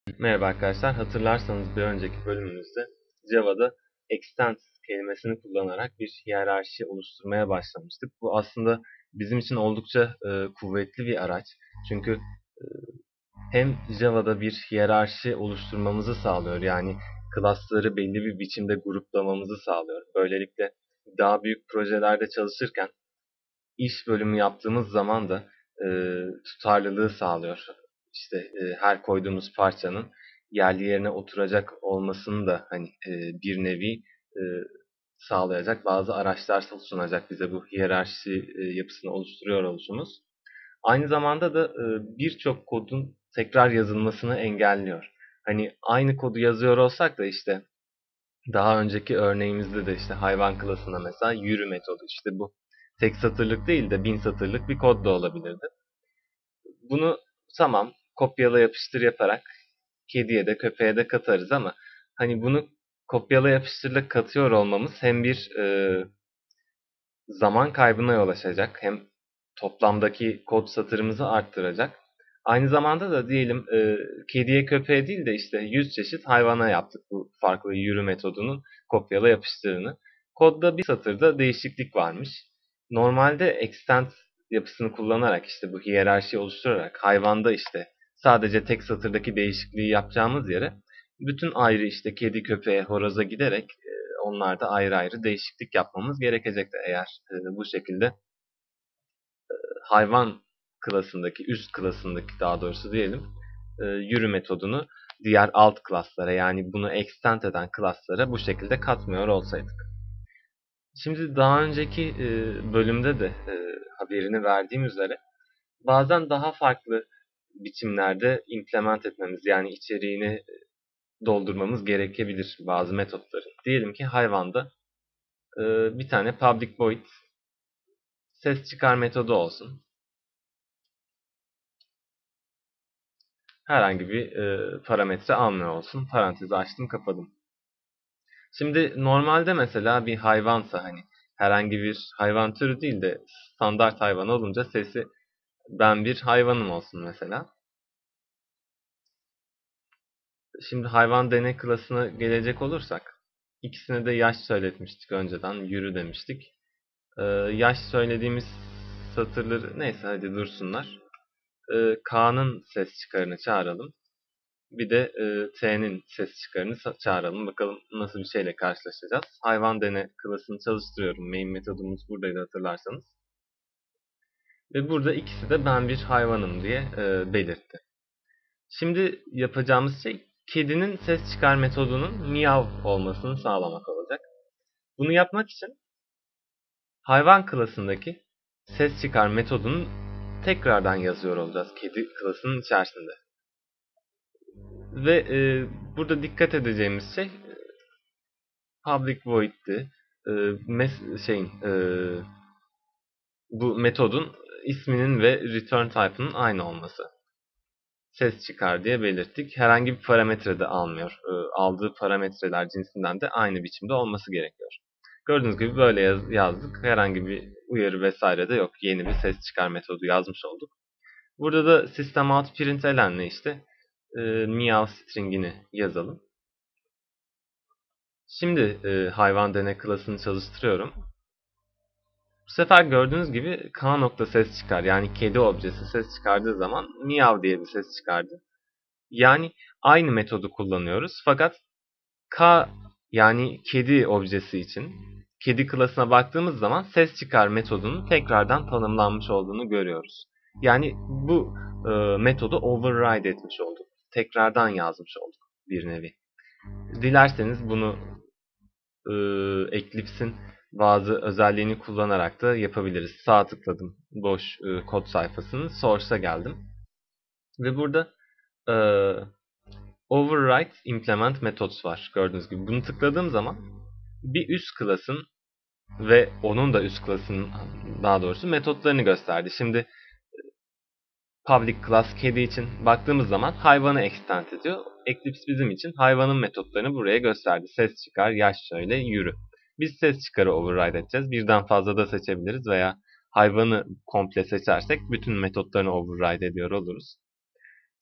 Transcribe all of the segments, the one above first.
Merhaba arkadaşlar. Hatırlarsanız bir önceki bölümümüzde Java'da extend kelimesini kullanarak bir hiyerarşi oluşturmaya başlamıştık. Bu aslında bizim için oldukça kuvvetli bir araç. Çünkü e, hem Java'da bir hiyerarşi oluşturmamızı sağlıyor. Yani class'ları belli bir biçimde gruplamamızı sağlıyor. Böylelikle daha büyük projelerde çalışırken iş bölümü yaptığımız zaman da e, tutarlılığı sağlıyor. İşte her koyduğumuz parçanın yerli yerine oturacak olmasını da hani bir nevi e, sağlayacak bazı araçlar sunacak bize bu hiyerarşi yapısını oluşturuyor oluşumuz. Aynı zamanda da birçok kodun tekrar yazılmasını engelliyor. Hani aynı kodu yazıyor olsak da işte daha önceki örneğimizde de işte hayvan klasına mesela yürü metodu işte bu tek satırlık değil de 1000 satırlık bir kod da olabilirdi. Bunu tamam kopyala yapıştır yaparak kediye de köpeğe de katarız ama hani bunu kopyala yapıştırla katıyor olmamız hem bir zaman kaybına yol açacak hem toplamdaki kod satırımızı arttıracak. Aynı zamanda da diyelim kediye köpeğe değil de işte 100 çeşit hayvana yaptık bu farklı yürü metodunun kopyala yapıştırını. Kodda bir satırda değişiklik varmış. Normalde extend yapısını kullanarak işte bu hiyerarşi oluşturarak hayvanda işte sadece tek satırdaki değişikliği yapacağımız yere bütün ayrı işte kedi, köpeğe, horoza giderek onlarda ayrı ayrı değişiklik yapmamız gerekecekti eğer bu şekilde hayvan klasındaki, üst klasındaki daha doğrusu diyelim yürü metodunu diğer alt klaslara yani bunu extend eden klaslara bu şekilde katmıyor olsaydık. Şimdi daha önceki bölümde de haberini verdiğim üzere bazen daha farklı biçimlerde implement etmemiz yani içeriğini doldurmamız gerekebilir bazı metotların. Diyelim ki hayvanda bir tane public void ses çıkar metodu olsun. Herhangi bir parametre almıyor olsun. Parantezi açtım kapadım. Şimdi normalde mesela bir hayvansa hani herhangi bir hayvan türü değil de standart hayvan olunca sesi ben bir hayvanım olsun mesela. Şimdi hayvan deney klasına gelecek olursak ikisine de yaş söyletmiştik önceden. Yürü demiştik. Yaş söylediğimiz satırları neyse hadi dursunlar. K'nın ses çıkarını çağıralım. Bir de T'nin ses çıkarını çağıralım. Bakalım nasıl bir şeyle karşılaşacağız. Hayvan dene klasını çalıştırıyorum. Main metodumuz buradaydı hatırlarsanız. Ve burada ikisi de ben bir hayvanım diye belirtti. Şimdi yapacağımız şey kedinin ses çıkar metodunun miyav olmasını sağlamak olacak. Bunu yapmak için hayvan klasındaki ses çıkar metodunu tekrardan yazıyor olacağız kedi klasının içerisinde. Ve burada dikkat edeceğimiz şey public void'ti. Bu metodun isminin ve return type'ının aynı olması. Ses çıkar diye belirttik. Herhangi bir parametre de almıyor. Aldığı parametreler cinsinden de aynı biçimde olması gerekiyor. Gördüğünüz gibi böyle yazdık. Herhangi bir uyarı vesaire de yok. Yeni bir ses çıkar metodu yazmış olduk. Burada da system out println'le işte meow string'ini yazalım. Şimdi hayvan dene klasını çalıştırıyorum. Bu sefer gördüğünüz gibi K nokta ses çıkar. Yani kedi objesi ses çıkardığı zaman miyav diye bir ses çıkardı. Yani aynı metodu kullanıyoruz. Fakat K yani kedi objesi için kedi klasına baktığımız zaman ses çıkar metodunun tekrardan tanımlanmış olduğunu görüyoruz. Yani bu metodu override etmiş olduk. Tekrardan yazmış olduk bir nevi. Dilerseniz bunu Eclipse'in bazı özelliğini kullanarak da yapabiliriz. Sağ tıkladım boş kod sayfasının source'a geldim. Ve burada e, override implement methods var. Gördüğünüz gibi bunu tıkladığım zaman bir üst klasın ve onun da üst klasının daha doğrusu metotlarını gösterdi. Şimdi public class kedi için baktığımız zaman hayvanı extend ediyor. Eclipse bizim için hayvanın metotlarını buraya gösterdi. Ses çıkar, yaş söyle, yürü. Biz ses çıkarı override edeceğiz. Birden fazla da seçebiliriz veya hayvanı komple seçersek bütün metotlarını override ediyor oluruz.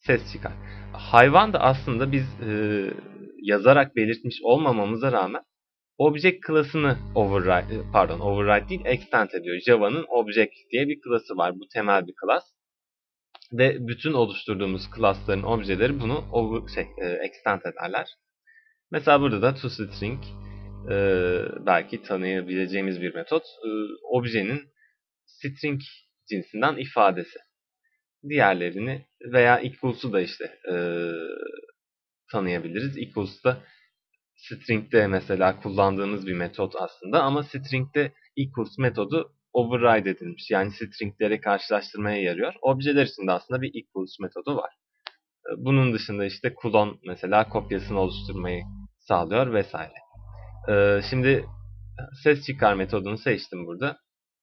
ses çıkar. Hayvan da aslında biz yazarak belirtmiş olmamamıza rağmen object klasını override değil extend ediyor. Java'nın object diye bir klası var. Bu temel bir klas. Ve bütün oluşturduğumuz klasların objeleri bunu extend ederler. Mesela burada da toString belki tanıyabileceğimiz bir metot. Objenin string cinsinden ifadesi. Diğerlerini veya equals'u da işte tanıyabiliriz. Equals da string'de mesela kullandığımız bir metot aslında ama string'de equals metodu override edilmiş. Yani string'leri karşılaştırmaya yarıyor. Objeler için de aslında bir equals metodu var. Bunun dışında işte clone mesela kopyasını oluşturmayı sağlıyor vesaire. Şimdi ses çıkar metodunu seçtim burada.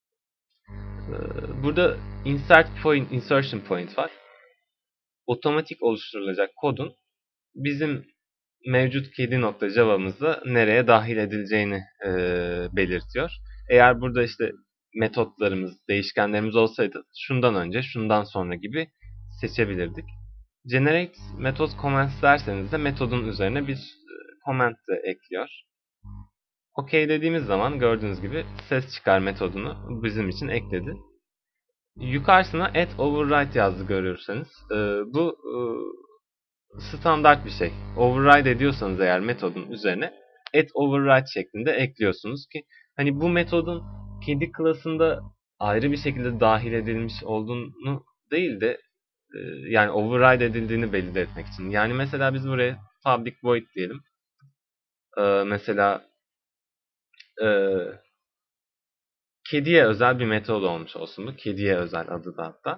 Burada insertion point var. Otomatik oluşturulacak kodun bizim mevcut kedi.java'mızda nereye dahil edileceğini belirtiyor. Eğer burada işte metotlarımız, değişkenlerimiz olsaydı şundan önce, şundan sonra gibi seçebilirdik. Generate method comments derseniz de metodun üzerine bir comment de ekliyor. OK dediğimiz zaman gördüğünüz gibi ses çıkar metodunu bizim için ekledi. Yukarısına add override yazdı görürseniz. Bu standart bir şey. Override ediyorsanız eğer metodun üzerine add override şeklinde ekliyorsunuz ki hani bu metodun kedi klasında ayrı bir şekilde dahil edilmiş olduğunu değil de yani override edildiğini belirtmek için. Yani mesela biz buraya public void diyelim. Mesela kediye özel bir metod olmuş olsun bu. Kediye özel adı da hatta.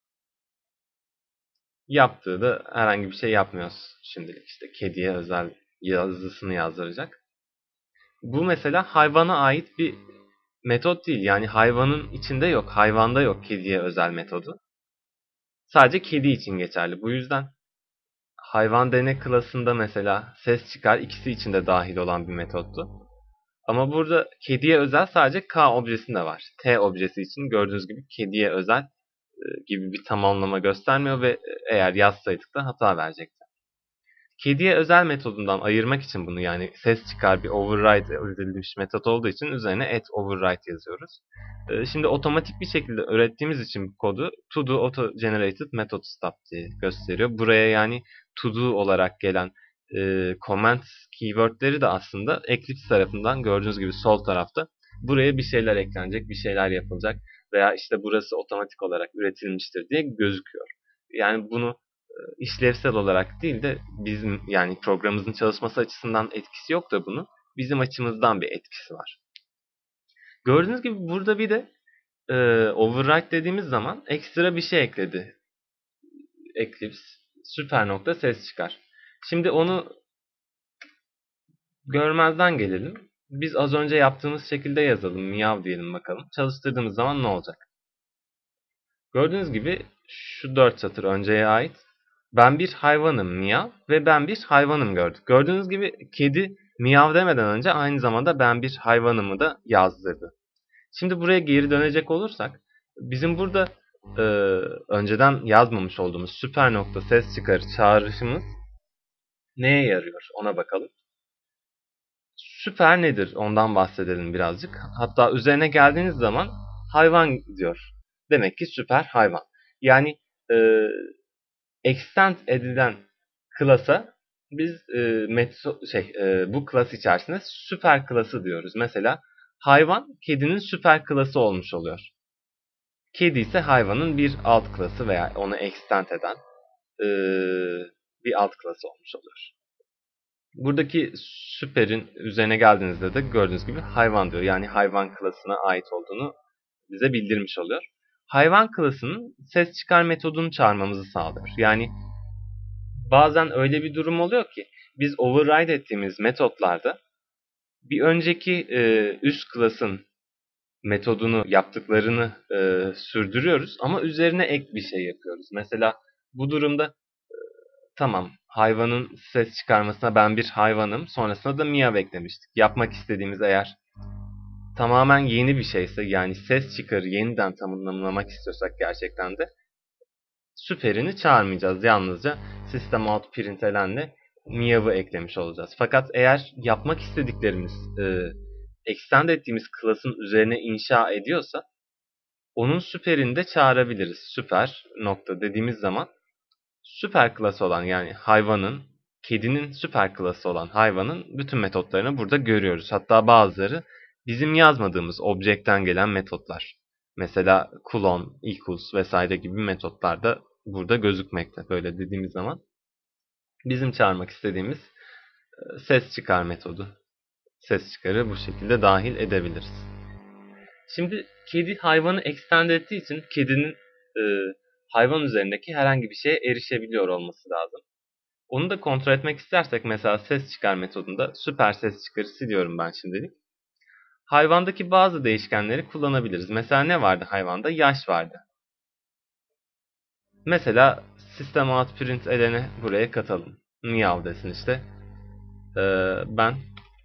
Yaptığı da herhangi bir şey yapmıyoruz şimdilik. İşte kediye özel yazısını yazdıracak. Bu mesela hayvana ait bir metot değil. Yani hayvanın içinde yok. Hayvanda yok kediye özel metodu. Sadece kedi için geçerli. Bu yüzden hayvan dene klasında mesela ses çıkar ikisi için de dahil olan bir metottu. Ama burada kediye özel sadece K objesinde var. T objesi için gördüğünüz gibi kediye özel gibi bir tamamlama göstermiyor ve eğer yazsaydık da hata verecekti. Kediye özel metodundan ayırmak için bunu yani ses çıkar bir override edilmiş metot olduğu için üzerine add override yazıyoruz. Şimdi otomatik bir şekilde öğrettiğimiz için kodu to do auto generated method stub diye gösteriyor. Buraya yani to do olarak gelen comment keywordleri de aslında Eclipse tarafından gördüğünüz gibi sol tarafta buraya bir şeyler eklenecek, bir şeyler yapılacak veya işte burası otomatik olarak üretilmiştir diye gözüküyor. Yani bunu işlevsel olarak değil de bizim yani programımızın çalışması açısından etkisi yok da bunun bizim açımızdan bir etkisi var. Gördüğünüz gibi burada bir de override dediğimiz zaman ekstra bir şey ekledi. Eclipse süper nokta ses çıkar. Şimdi onu görmezden gelelim. Biz az önce yaptığımız şekilde yazalım. Miyav diyelim bakalım. Çalıştırdığımız zaman ne olacak? Gördüğünüz gibi şu 4 satır önceye ait. Ben bir hayvanım miyav ve ben bir hayvanım gördük. Gördüğünüz gibi kedi miyav demeden önce aynı zamanda ben bir hayvanımı da yazdırdı. Şimdi buraya geri dönecek olursak bizim burada önceden yazmamış olduğumuz süper nokta ses çıkarı çağrışımız neye yarıyor ona bakalım. Süper nedir ondan bahsedelim birazcık. Hatta üzerine geldiğiniz zaman hayvan diyor. Demek ki süper hayvan. Yani extend edilen klasa biz bu klas içerisinde süper klası diyoruz. Mesela hayvan kedinin süper klası olmuş oluyor. Kedi ise hayvanın bir alt klası veya onu extend eden bir alt klası olmuş oluyor. Buradaki süperin üzerine geldiğinizde de gördüğünüz gibi hayvan diyor. Yani hayvan klasına ait olduğunu bize bildirmiş oluyor. Hayvan klasının ses çıkar metodunu çağırmamızı sağlıyor. Yani bazen öyle bir durum oluyor ki biz override ettiğimiz metotlarda bir önceki üst klasın metodunu yaptıklarını sürdürüyoruz ama üzerine ek bir şey yapıyoruz. Mesela bu durumda tamam hayvanın ses çıkarmasına ben bir hayvanım sonrasında da miyav eklemiştik. Yapmak istediğimiz eğer tamamen yeni bir şeyse yani ses çıkarı yeniden tanımlamak istiyorsak gerçekten de süperini çağırmayacağız. Yalnızca system.out.println'le niyabı eklemiş olacağız. Fakat eğer yapmak istediklerimiz extend ettiğimiz class'ın üzerine inşa ediyorsa onun süperini de çağırabiliriz. Süper nokta dediğimiz zaman süper class olan, yani hayvanın, kedinin süper class'ı olan hayvanın bütün metotlarını burada görüyoruz. Hatta bazıları bizim yazmadığımız objektten gelen metotlar. Mesela clone, equals vesaire gibi metotlar da burada gözükmekte. Böyle dediğimiz zaman bizim çağırmak istediğimiz ses çıkar metodu. Ses çıkarı bu şekilde dahil edebiliriz. Şimdi kedi hayvanı extend ettiği için kedinin e, hayvan üzerindeki herhangi bir şeye erişebiliyor olması lazım. Onu da kontrol etmek istersek mesela ses çıkar metodunda süper ses çıkarı siliyorum ben şimdilik. Hayvandaki bazı değişkenleri kullanabiliriz. Mesela ne vardı hayvanda? Yaş vardı. Mesela system.out.println'i buraya katalım. Meow desin işte. Ben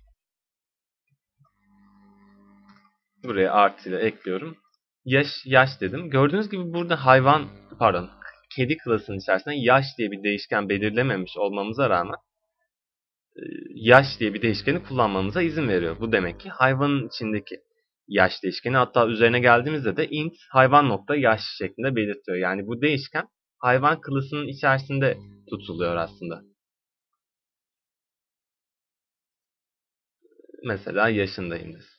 buraya artıyla ekliyorum. Yaş dedim. Gördüğünüz gibi burada kedi klasının içerisinde yaş diye bir değişken belirlememiş olmamıza rağmen yaş diye bir değişkeni kullanmamıza izin veriyor. Bu demek ki hayvanın içindeki yaş değişkeni, hatta üzerine geldiğimizde de int hayvan nokta yaş şeklinde belirtiyor. Yani bu değişken hayvan klasının içerisinde tutuluyor aslında. Mesela yaşındayım desin.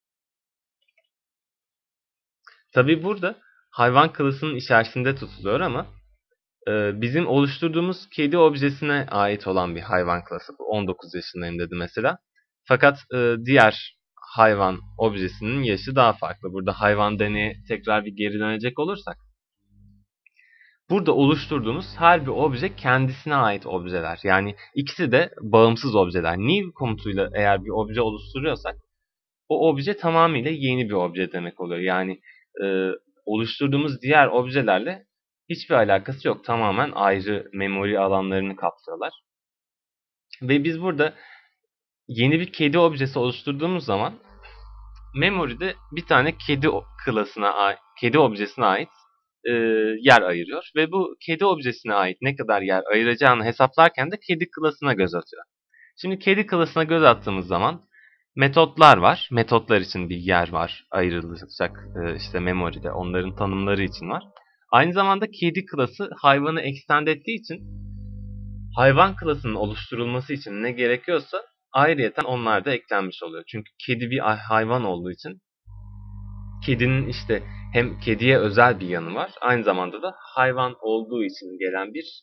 Tabi burada hayvan klasının içerisinde tutuluyor ama bizim oluşturduğumuz kedi objesine ait olan bir hayvan klası. 19 yaşındayım dedi mesela. Fakat diğer hayvan objesinin yaşı daha farklı. Burada hayvan deneye tekrar bir geri dönecek olursak, burada oluşturduğumuz her bir obje kendisine ait objeler. Yani ikisi de bağımsız objeler. New komutuyla eğer bir obje oluşturuyorsak o obje tamamıyla yeni bir obje demek oluyor. Yani e, oluşturduğumuz diğer objelerle hiçbir alakası yok. Tamamen ayrı memori alanlarını kapsıyorlar. Ve biz burada yeni bir kedi objesi oluşturduğumuz zaman memory'de bir tane kedi objesine ait e, yer ayırıyor. Ve bu kedi objesine ait ne kadar yer ayıracağını hesaplarken de kedi klasına göz atıyor. Şimdi kedi klasına göz attığımız zaman metotlar var. Metotlar için bir yer var. Ayrılacak işte memory'de. Onların tanımları için var. Aynı zamanda kedi klası hayvanı extend ettiği için hayvan klasının oluşturulması için ne gerekiyorsa ayrıyeten onlar da eklenmiş oluyor. Çünkü kedi bir hayvan olduğu için kedinin işte hem kediye özel bir yanı var. Aynı zamanda da hayvan olduğu için gelen bir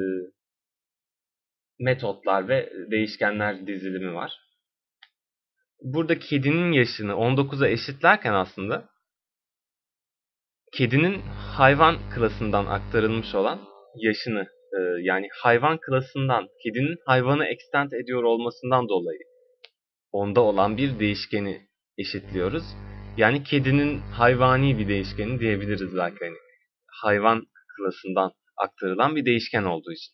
metotlar ve değişkenler dizilimi var. Burada kedinin yaşını 19'a eşitlerken aslında kedinin hayvan klasından aktarılmış olan yaşını yani hayvan klasından kedinin hayvanı extend ediyor olmasından dolayı onda olan bir değişkeni eşitliyoruz. Yani kedinin hayvani bir değişkeni diyebiliriz belki, hani hayvan klasından aktarılan bir değişken olduğu için.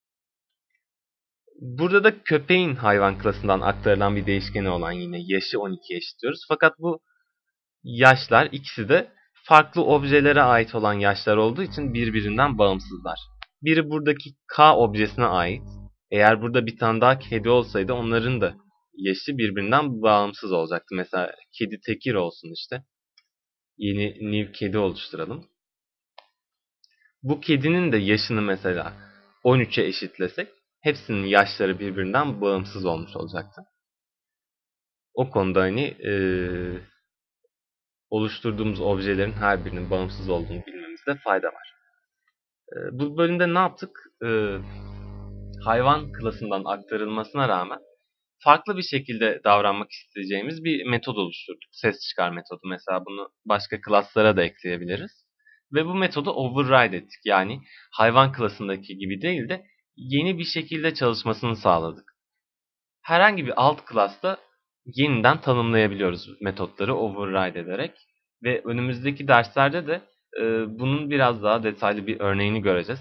Burada da köpeğin hayvan klasından aktarılan bir değişkeni olan yine yaşı 12'ye eşitliyoruz. Fakat bu yaşlar ikisi de farklı objelere ait olan yaşlar olduğu için birbirinden bağımsızlar. Biri buradaki K objesine ait. Eğer burada bir tane daha kedi olsaydı onların da yaşı birbirinden bağımsız olacaktı. Mesela kedi tekir olsun işte. Yeni new kedi oluşturalım. Bu kedinin de yaşını mesela 13'e eşitlesek hepsinin yaşları birbirinden bağımsız olmuş olacaktı. O konuda hani oluşturduğumuz objelerin her birinin bağımsız olduğunu bilmemizde fayda var. Bu bölümde ne yaptık? Hayvan klasından aktarılmasına rağmen farklı bir şekilde davranmak isteyeceğimiz bir metod oluşturduk. Ses çıkar metodu. Mesela bunu başka klaslara da ekleyebiliriz. Ve bu metodu override ettik. Yani hayvan klasındaki gibi değil de yeni bir şekilde çalışmasını sağladık. Herhangi bir alt klasta yeniden tanımlayabiliyoruz metotları override ederek. Ve önümüzdeki derslerde de bunun biraz daha detaylı bir örneğini göreceğiz.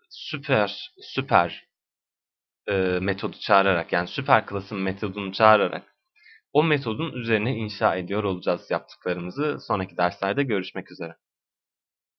Süper metodu çağırarak, yani süper klasın metodunu çağırarak o metodun üzerine inşa ediyor olacağız yaptıklarımızı. Sonraki derslerde görüşmek üzere.